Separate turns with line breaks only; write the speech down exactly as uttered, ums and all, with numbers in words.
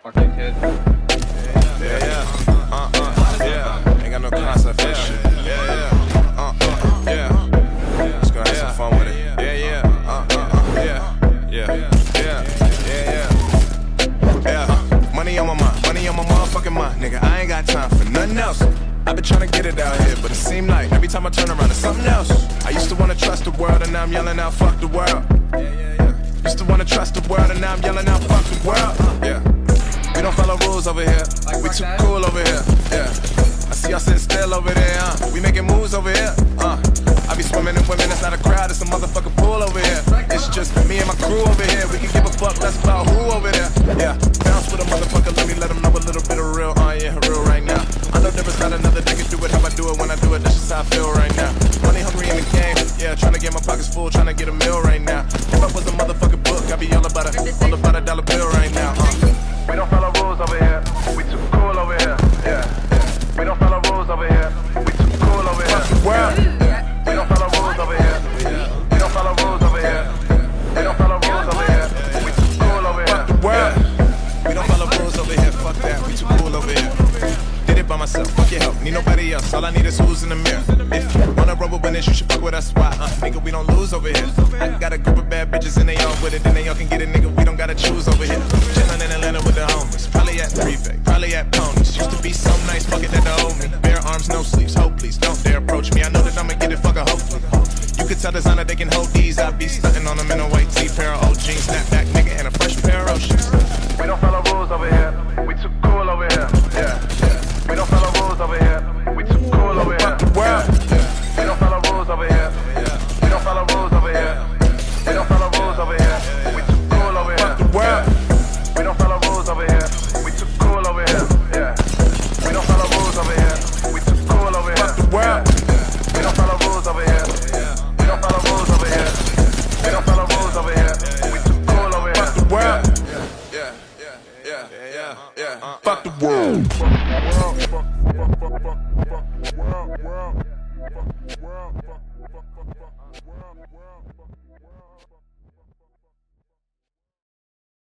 Fucking kid.
Yeah, yeah. Uh, uh, yeah. Ain't got no concept for this shit. Yeah, yeah. Uh, uh, yeah. Just gonna have some fun with it. Yeah, yeah. Uh, uh, uh, yeah. Yeah, yeah. Yeah, yeah. Yeah. Money on my mind. Money on my motherfucking mind. Nigga, I ain't got time for nothing else. I've been trying to get it out here, but it seemed like every time I turn around it's something else. I used to wanna trust the world, and now I'm yelling out, fuck the world. Yeah, yeah, yeah. Used to wanna trust the world, and now I'm yelling out, fuck the world. Yeah. We don't follow rules over here.
Like
we too
that?
cool over here. Yeah. I see y'all sitting still over there. Uh. We making moves over here. Uh. I be swimming in women. It's not a crowd. It's a motherfucking pool over here. It's just me and my crew over here. We can give a fuck less about who over there. Yeah. Bounce with a motherfucker. Let me let them know a little bit of real. Uh, yeah, real right now. I know there is not another nigga do it how I do it when I do it. That's just how I feel right now. Money hungry in the game. Yeah, trying to get my pockets full. Trying to get a meal right now. If I was a motherfucking book, I'd be all about a all about a dollar bill right now. Uh. We don't follow rules over here. We too cool over here. Yeah. yeah. We don't follow rules over here. We too cool over here. Yeah. yeah. We don't follow rules over here. Yeah. We don't follow rules over here. We don't follow rules over here. We too cool over here. Yeah. We don't follow rules over here. Fuck that. We too cool over here. Did it by myself. Fuck your help. Need nobody else. All I need is who's in the mirror. If you wanna run with winners, you should fuck with us. Why? Uh, nigga, we don't lose over here. I got a group of bad bitches and they all with it. Then they all can get it, nigga. We don't gotta choose over here. Chillin' in Atlanta with the homies. Probably at three-Fake. Probably at Ponies. Used to be so nice. Fuck it, that the old me. Bare arms, no sleeves. Hope please don't dare approach me. I know that I'ma get it. Fuck a hopefully. You could tell designer they can hold these. I be stunting on them in a white tee, pair of old jeans, snapback nigga, and a fresh pair of shoes. We don't follow rules over here. We too cool over here. Yeah. yeah. We don't follow rules over here. We too cool over here. Yeah. yeah. We don't follow rules over here. Yeah. We don't follow rules over here. We don't follow rules over here. We too cool over here. Yeah. We don't follow rules over here. We too cool over here. Yeah. We don't follow rules over here. We too cool over here. Yeah. We don't follow rules over here. We don't follow rules over here. We don't follow rules over here. We too cool over here. Yeah. Yeah. Yeah. Yeah. Yeah. Yeah. Fuck the world.